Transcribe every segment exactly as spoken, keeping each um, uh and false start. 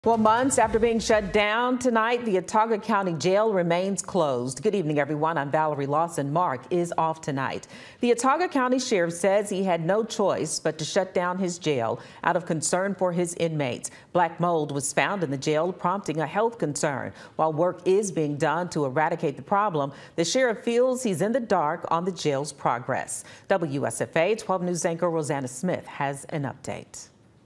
Well, months after being shut down tonight, the Autauga County Jail remains closed. Good evening, everyone. I'm Valerie Lawson. Mark is off tonight. The Autauga County Sheriff says he had no choice but to shut down his jail out of concern for his inmates. Black mold was found in the jail, prompting a health concern. While work is being done to eradicate the problem, the sheriff feels he's in the dark on the jail's progress. W S F A twelve News anchor Rosanna Smith has an update.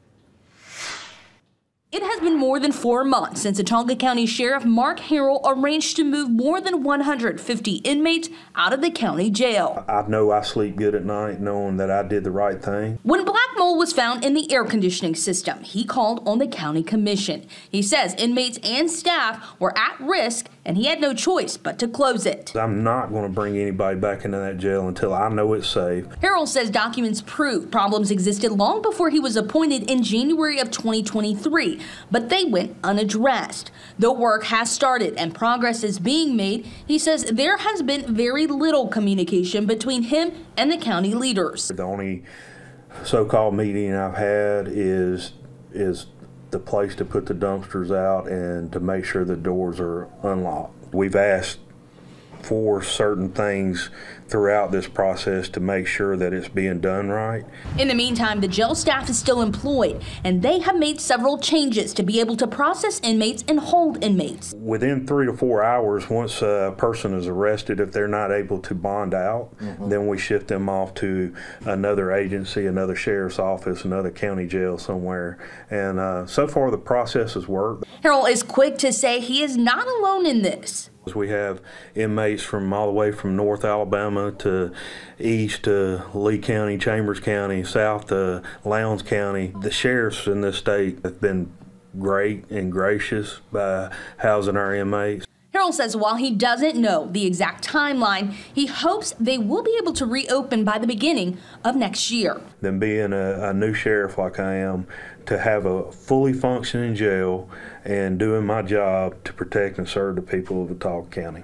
It has been more than four months since Autauga County Sheriff Mark Harrell arranged to move more than one hundred fifty inmates out of the county jail. I know I sleep good at night knowing that I did the right thing. When black mold was found in the air conditioning system, he called on the county commission. He says inmates and staff were at risk and he had no choice but to close it. I'm not going to bring anybody back into that jail until I know it's safe. Harrell says documents prove problems existed long before he was appointed in January of twenty twenty-three. But they went unaddressed. The work has started and progress is being made. He says there has been very little communication between him and the county leaders. The only so-called meeting I've had is is the place to put the dumpsters out and to make sure the doors are unlocked. We've asked for certain things throughout this process to make sure that it's being done right. In the meantime, the jail staff is still employed and they have made several changes to be able to process inmates and hold inmates. Within three to four hours, once a person is arrested, if they're not able to bond out, mm-hmm. then we shift them off to another agency, another sheriff's office, another county jail somewhere. And uh, so far the process has worked. Harrell is quick to say he is not alone in this. We have inmates from all the way from North Alabama to east to Lee County, Chambers County, south to Lowndes County. The sheriffs in this state have been great and gracious by housing our inmates. Harrell says while he doesn't know the exact timeline, he hopes they will be able to reopen by the beginning of next year. Then being a, a new sheriff like I am, to have a fully functioning jail and doing my job to protect and serve the people of Autauga County.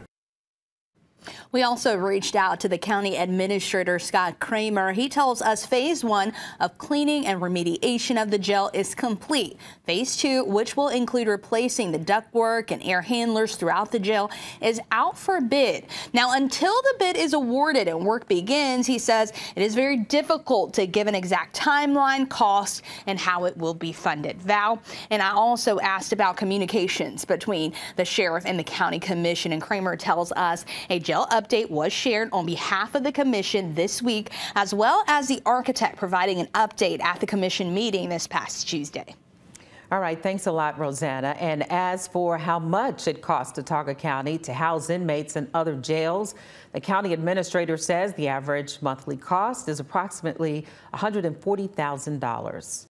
We also reached out to the county administrator, Scott Kramer. He tells us phase one of cleaning and remediation of the jail is complete. Phase two, which will include replacing the ductwork and air handlers throughout the jail, is out for bid. Now, until the bid is awarded and work begins, he says it is very difficult to give an exact timeline, cost, and how it will be funded. Val, and I also asked about communications between the sheriff and the county commission, and Kramer tells us a jail update was shared on behalf of the commission this week, as well as the architect providing an update at the commission meeting this past Tuesday. All right, thanks a lot, Rosanna. And as for how much it costs Autauga County to house inmates in other jails, the county administrator says the average monthly cost is approximately one hundred forty thousand dollars.